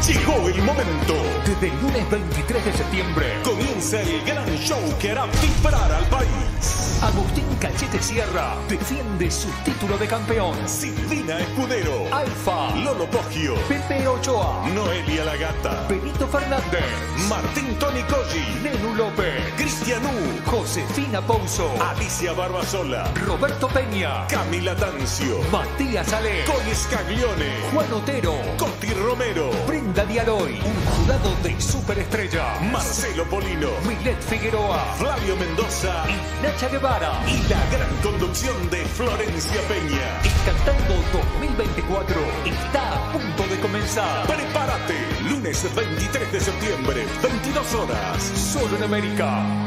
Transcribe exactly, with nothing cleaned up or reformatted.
Llegó el momento. Desde el lunes veintitrés de septiembre Comienza el gran show que hará vibrar al país. Agustín Cachete Sierra defiende su título de campeón. Silvina Escudero, Alfa, Lolo Poggio, Pepe Ochoa, Noelia La Gata, Benito Fernández, Martín Tony Colli, Nenu López, Cristian U, Josefina Pouso, Alicia Barbasola, Roberto Peña, Camila Tancio, Matías Ale, Connie Scaglione, Juan Otero, Coti Romero, Brenda Dialoy, un jurado de superestrella, Marcelo Polino, Milet Figueroa Flavio Mendoza y Nacha Guevara. y la gran conducción de Florencia Peña. El Cantando dos mil veinticuatro está a punto de comenzar. Prepárate, lunes veintitrés de septiembre, veintidós horas. Solo en América.